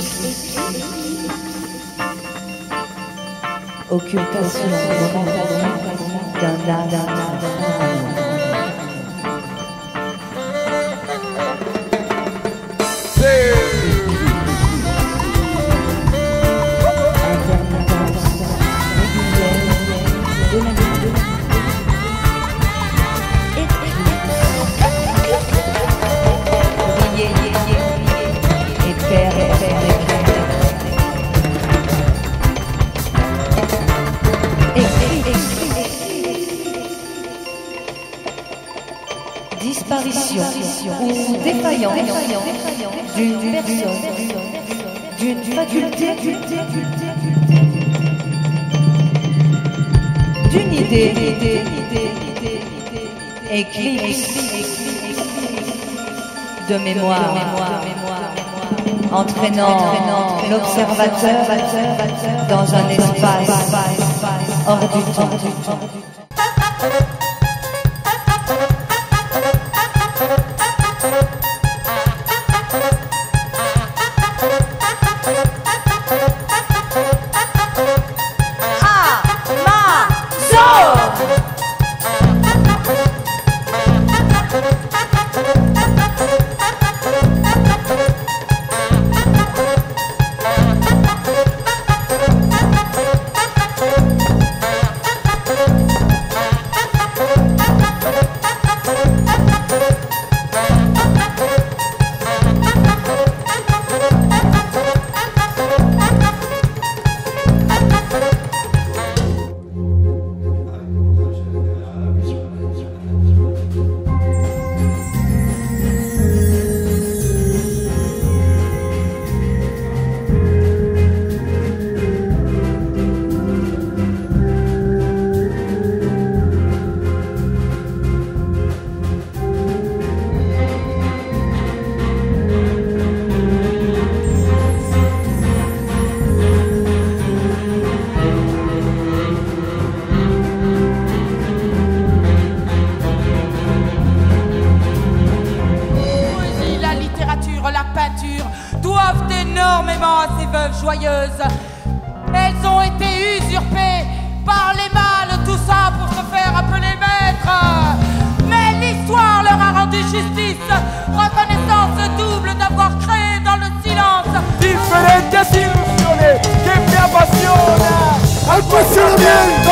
Occultation d'un âme. Disparition ou défaillance d'une personne, d'une faculté, d'une idée, éclipse de mémoire, entraînant l'observateur dans un espace hors du temps. doivent énormément à ces veuves joyeuses. Elles ont été usurpées par les mâles, tout ça pour se faire appeler maîtres. Mais l'histoire leur a rendu justice, reconnaissance double d'avoir créé dans le silence differente ilusione che mi appassiona al passionamento.